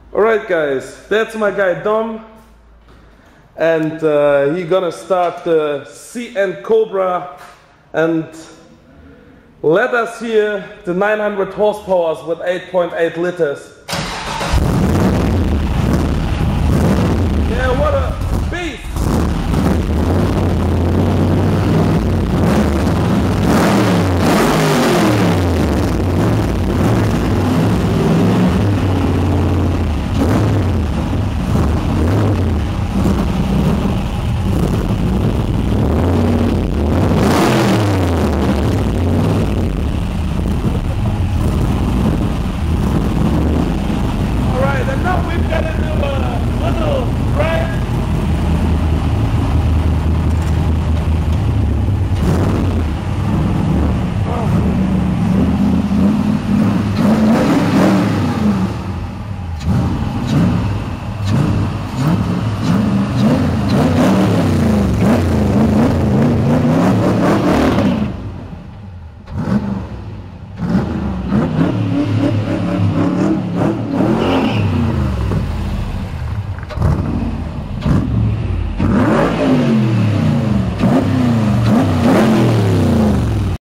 Alright guys, that's my guy Dom, and he gonna start the CN Cobra, and let us hear the 900 horsepowers with 8.8 liters. Yeah, what a beast! Now we've got to do